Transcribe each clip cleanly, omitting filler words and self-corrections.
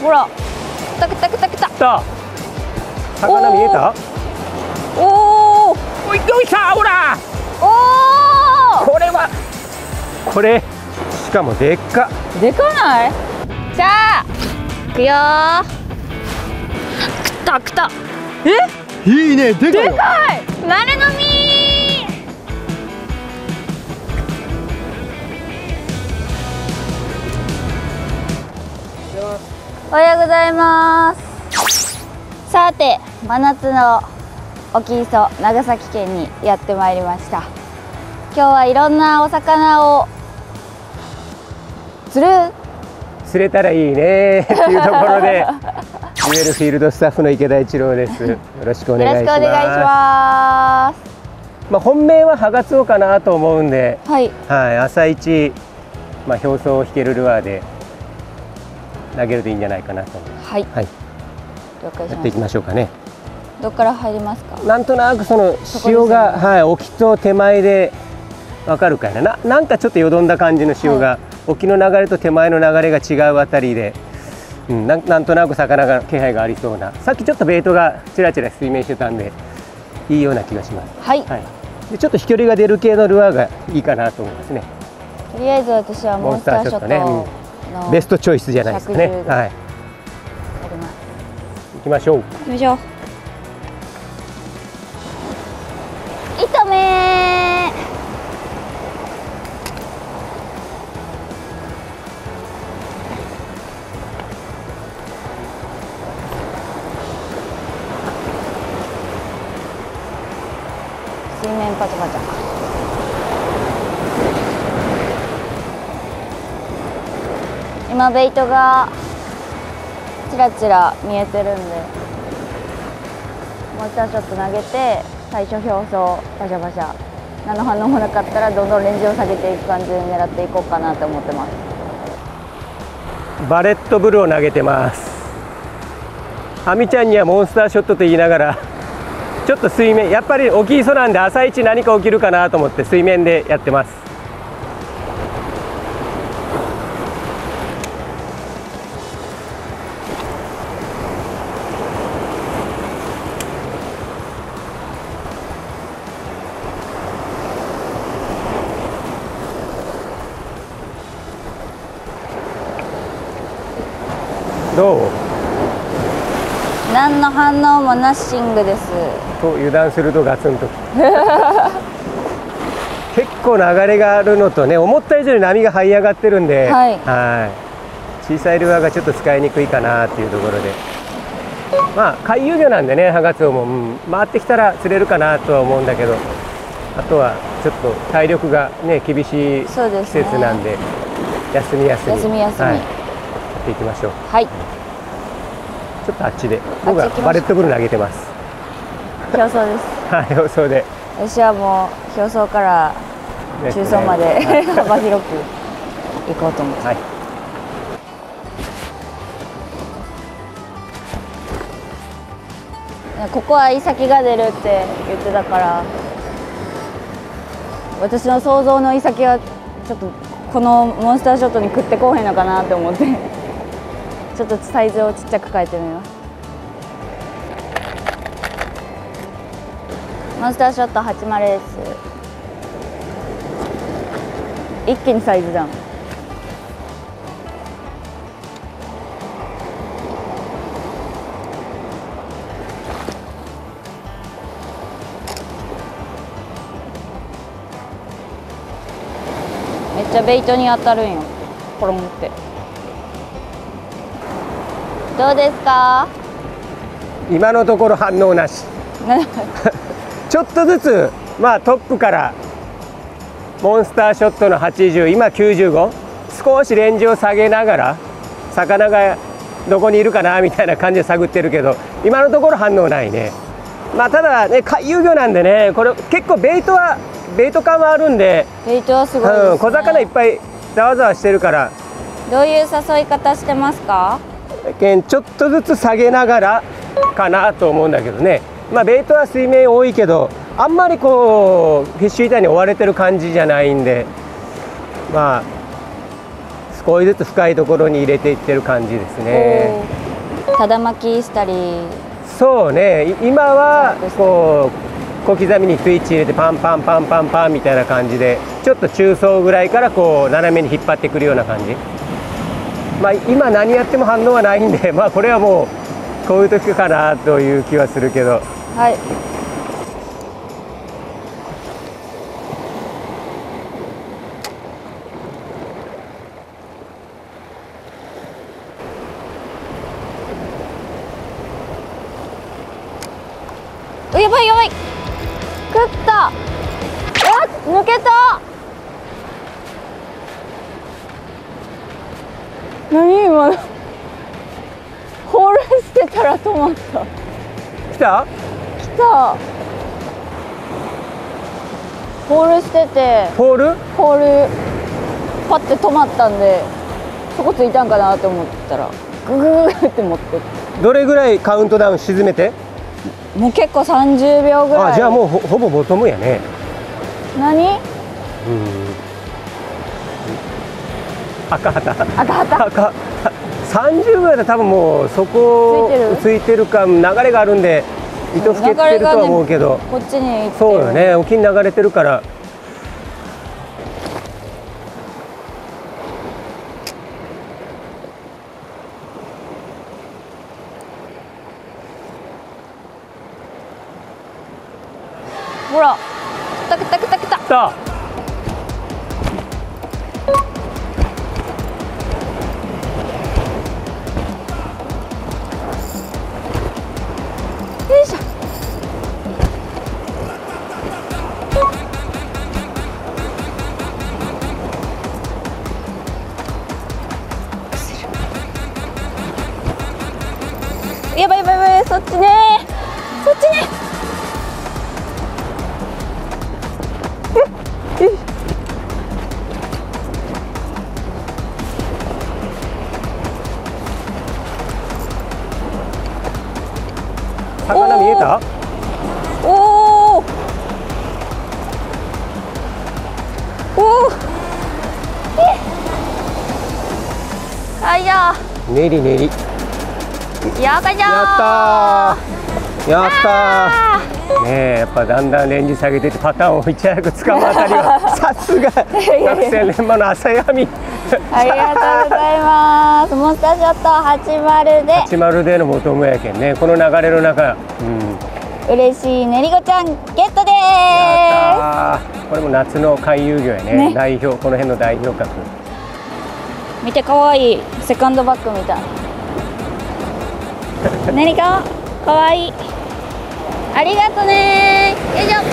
ほら、来た来た来た来た。 来た。魚見えた？ おお。 おいどいさほら。 おお。 これしかもでっか。 でかない？じゃあ行くよー。来た来た。え？ いいね、でかいよ。 でかい。丸飲み。おはようございます。さて、真夏の沖磯長崎県にやってまいりました。今日はいろんなお魚を釣れたらいいねっていうところでジュエルフィールドスタッフの池田一郎です。よろしくお願いします。まあ本命はハガツオかなと思うんで、はい、朝一表層を引けるルアーで投げるといいんじゃないかなと思います。はい、はい、 了解しました。 やっていきましょうかね。 どこから入りますか？ なんとなくその潮が、はい、沖と手前でわかるかいな。なんかちょっとよどんだ感じの潮が、はい、沖の流れと手前の流れが違うあたりで、なんとなく魚が気配がありそうな。さっきちょっとベイトがちらちら水面してたんでいいような気がします。はい、はい、でちょっと飛距離が出る系のルアーがいいかなと思いますね。 とりあえず私はモンスターショットね、 ベストチョイスじゃないですかね。はい。行きましょう。行きましょう。 糸目ー。水面パチャパチャ。今ベイトがちらちら見えてるんで、モンスターショット投げて最初表層バシャバシャ、何の反応もなかったらどんどんレンジを下げていく感じで狙っていこうかなと思ってます。 バレットブルを投げてます。ハミちゃんにはモンスターショットと言いながらちょっと水面、やっぱり沖磯なんで朝一何か起きるかなと思って水面でやってます。どう？ 何の反応もナッシングです。 と油断するとガツンと結構流れがあるのとね、思った以上に波が這い上がってるんで、はい、小さいルアーがちょっと使いにくいかなっていうところで、まあ回遊魚なんでね、ハガツオも、回ってきたら釣れるかなとは思うんだけど、あとはちょっと体力がね厳しい季節なんで、休み、っていきましょう。はい。ちょっとあっちで、僕はバレットブル投げてます。 表層です。 はい、表層で。 私はもう表層から中層まで、幅広く行こうと思って。はい。ここはイサキが出るって言ってたから、私の想像のイサキはちょっとこのモンスターショットに食ってこうへんのかなって思って。ちょっとサイズをちっちゃく変えてみます。モンスターショット80です。一気にサイズダウン。めっちゃベイトに当たるんよ。ポロンって。どうですか？ 今のところ反応なしちょっとずつ、トップからモンスターショットの80、今95、少しレンジを下げながら魚がどこにいるかなみたいな感じで探ってるけど、今のところ反応ないね。ただね、回遊魚なんでね、これ結構ベイト感はあるんで、 ベイトはすごいですね。 小魚いっぱいざわざわしてるから。 どういう誘い方してますか？ ちょっとずつ下げながらかなと思うんだけどね。ベイトは水面多いけど、あんまりこうフィッシュ板に追われてる感じじゃないんで、 少しずつ深いところに入れていってる感じですね。 ただ巻きしたり。 そうね、今はこう小刻みにスイッチ入れてパンパンパンパンパンみたいな感じで、ちょっと中層ぐらいからこう斜めに引っ張ってくるような感じ。まあ今何やっても反応はないんで、まあこれはもうこういう時かなという気はするけど。 はい。やばいやばい、食った。抜けた。何今の。ホールしてたら止まった。 来たホールしてて、ホールパッて止まったんで、そこついたんかなと思ったらググググって持ってって。 どれぐらいカウントダウン沈めて？ もう結構30秒ぐらい。 あ、じゃあもうほぼボトムやね。 何？ 赤30ぐらいで多分もうそこついてるか、流れがあるんで糸吹けてるとは思うけど、 こっちに行ってる。 そうよね、沖に流れてるから。 ほら、来た。よいしょ。やばい、そっちね。 魚見えた？ おお。あいや。 練り。 やったー。ねえ、やっぱだんだんレンジ下げててパターンをいち早くつかむあたりはさすが学生連覇の朝闇。 ありがとうございます。モンスターショット80 でのボトムやけんね、この流れの中、 嬉しいねりごちゃんゲットでーす。これも夏の回遊魚やね。代表、この辺の代表格。 見て、かわいいセカンドバッグみたい。ねりこかわいい。ありがとね。よいしょ。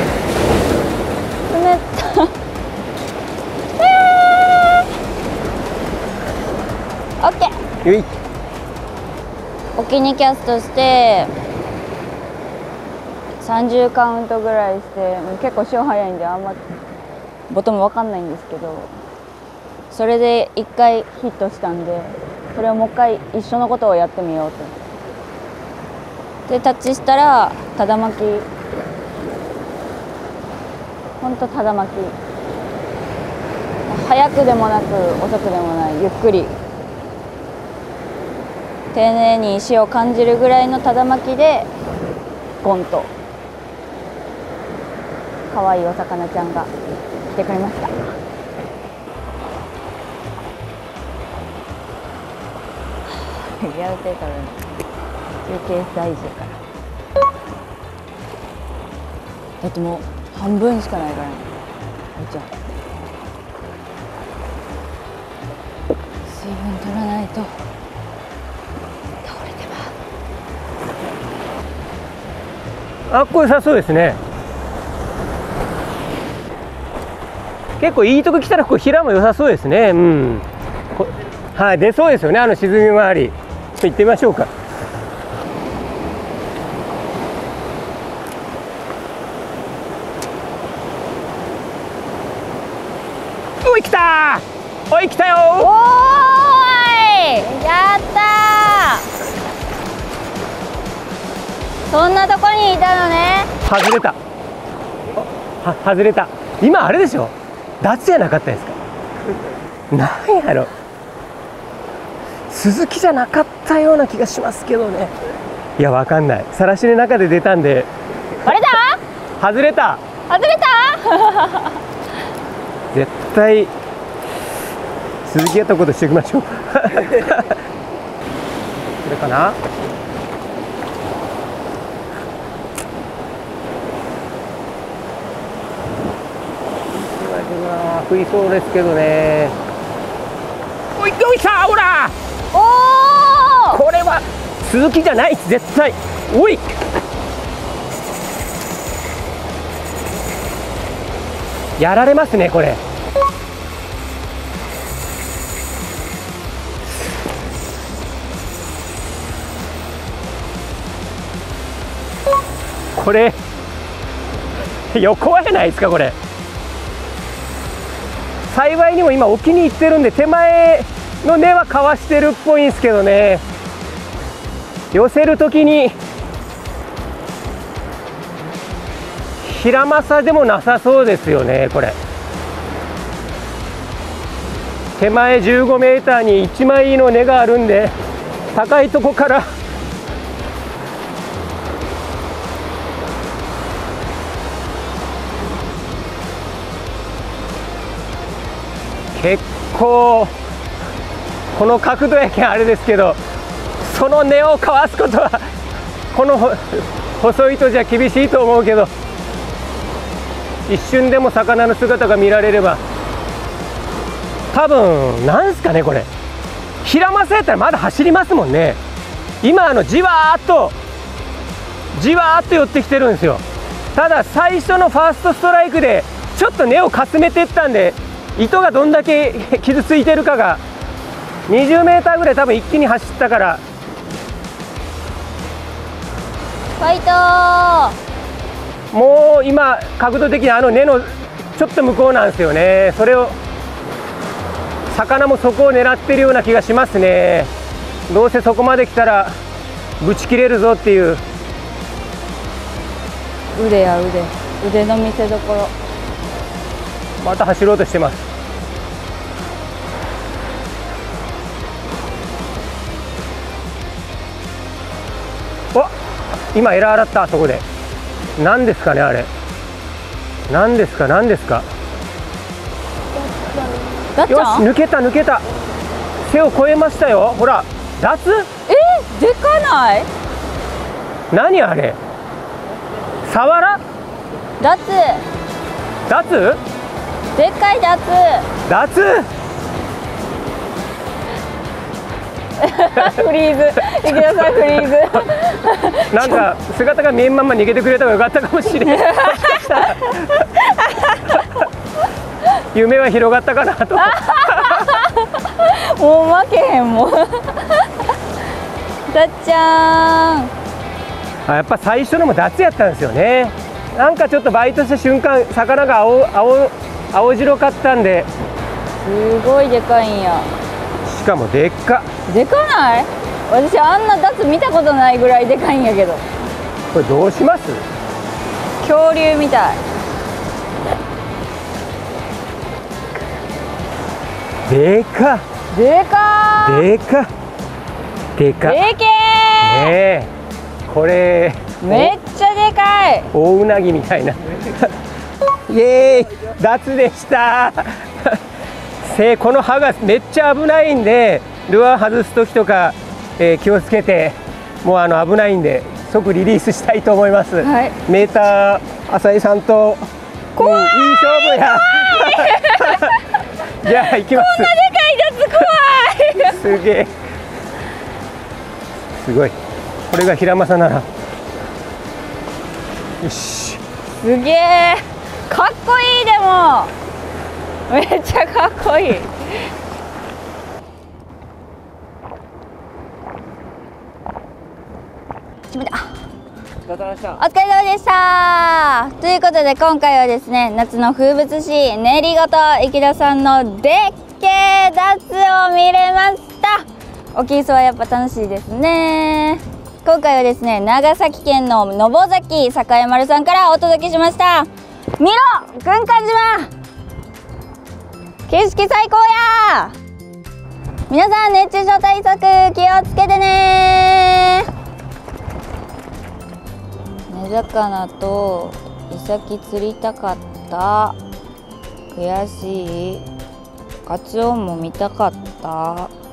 冷た。オッケー。沖にキャストして30カウントぐらいして、結構潮早いんであんまボトムわかんないんですけど、それで1回ヒットしたんで、それをもう一回一緒のことをやってみようと。でタッチしたらただ巻き、ほんとただ巻き、早くでもなく遅くでもない、ゆっくり丁寧に石を感じるぐらいのただ巻きでゴンと可愛いお魚ちゃんが来てくれました。やうてたら休憩大事やから。だってもう半分しかないからね。じゃあ水分取らないと倒れてまう。 あっこ良さそうですね。結構いいとこ来たらこう平も良さそうですね。はい、出そうですよね、あの沈み回り。行ってみましょうか。おい、来たー。おい、来たよー。 おーい、やったー。そんなとこにいたのね。 外れた。外れた。今あれでしょ、脱じゃなかったですか。なんやろ。 鈴木じゃなかったような気がしますけどね。いや、わかんない。さらしの中で出たんで。 バレた？ 外れた。 外れた？ 絶対鈴木やったことしておきましょう。これかな。食いそうですけどね。おいおいさあ、ほら。 おお。 これは鈴木じゃない絶対。おい。やられますねこれ。これ横はやないですかこれ。幸いにも今沖に行ってるんで手前の根はかわしてるっぽいんですけどね、寄せるときに平正でもなさそうですよね。これ手前15メーターに1枚の根があるんで、高いとこから結構この角度やけんあれですけど、その根をかわすことはこの細い糸じゃ厳しいと思うけど、一瞬でも魚の姿が見られれば。多分なんすかねこれ、平正やったらまだ走りますもんね。今じわーっと寄ってきてるんですよ。ただ最初のファーストストライクでちょっと根をかすめていったんで、糸がどんだけ傷ついてるかが20メーターぐらい多分一気に走ったから。 ファイトー。 もう今角度的に根のちょっと向こうなんですよね。それを魚もそこを狙ってるような気がしますね。どうせそこまで来たらぶち切れるぞっていう。 腕や腕の見せどころ。 また走ろうとしてます。お、今エラ洗った。そこで何ですかねあれ。何ですか。 よし抜けた。背を越えましたよ。ほらダツ。 でかない？ 何あれ、サワラ？ ダツでっかいダツフリーズ。池田さんフリーズ。 なんか姿が見えんまま逃げてくれた方がよかったかもしれない。夢は広がったかなと。 もう負けへんもん。たっちゃん。 やっぱ最初のもダツやったんですよね。なんかちょっとバイトした瞬間魚が青白かったんで。 すごいでかいんや。 しかもでっか。 でかない？私あんなダツ見たことないぐらいでかいんやけど。 これどうします？ 恐竜みたい。 でか。でけー。これめっちゃでかい。 大うなぎみたいな。イエーイ、ダツでした。この歯がめっちゃ危ないんで、ルアー外す時とか、気をつけて。もう危ないんで即リリースしたいと思います。はい、メーター浅井さんといい勝負や。じゃあ行きます。 こんなでかいダツ怖い。 すげえ、すごい。これが平正なら。よし。 すげえ、かっこいい。でもめっちゃかっこいい。お疲れ様でした。ということで今回はですね、夏の風物詩練りごと池田さんのでっけえダツを見れました。沖磯はやっぱ楽しいですね。今回はですね、長崎県の野母崎栄丸さんからお届けしました。見ろ軍艦島、景色最高や。 皆さん熱中症対策気をつけてね。根魚とイサキ釣りたかった。悔しい。カツオも見たかった。